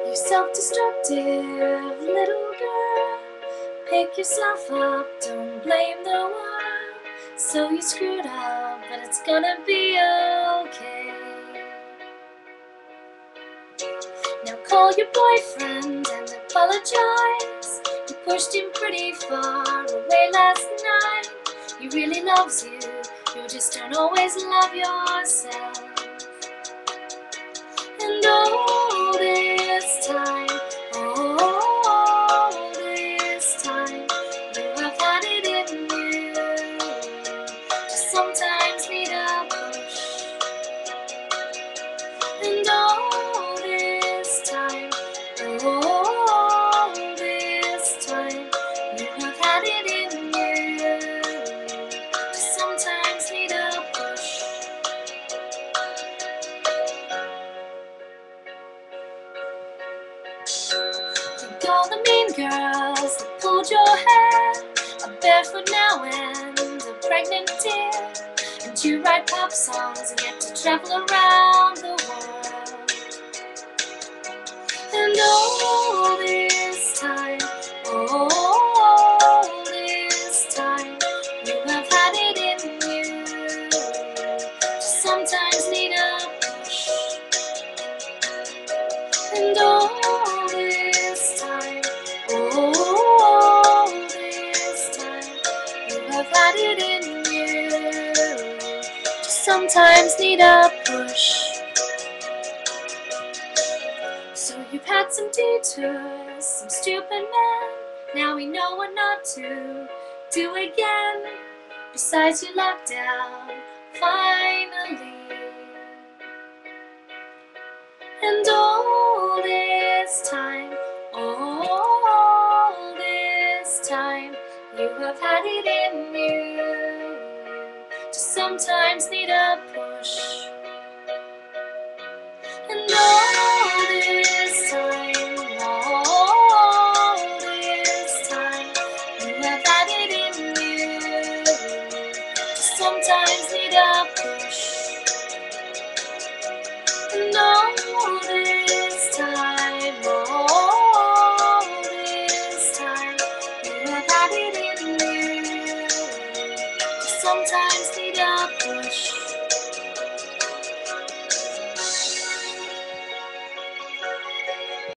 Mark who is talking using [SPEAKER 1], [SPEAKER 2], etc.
[SPEAKER 1] You self-destructive little girl, pick yourself up, don't blame the world. So you screwed up, but it's gonna be okay. Now call your boyfriend and apologize. You pushed him pretty far away last night. He really loves you, you just don't always love yourself. And all this time, you have had it in you. Just sometimes need a push. And all this time, you have had it in you. Just sometimes need a push. Think all the mean girls that pulled your hair are barefoot now and a pregnant dear. And you write pop songs and get to travel around the world. And all this time, you have had it in you. Just sometimes need a push. And all this time, you have had it in you. Just sometimes need a push. So you've had some detours, some stupid men. Now we know what not to do again. Besides, you lucked out, finally. And all this time, you have had it in you. Just sometimes need a push.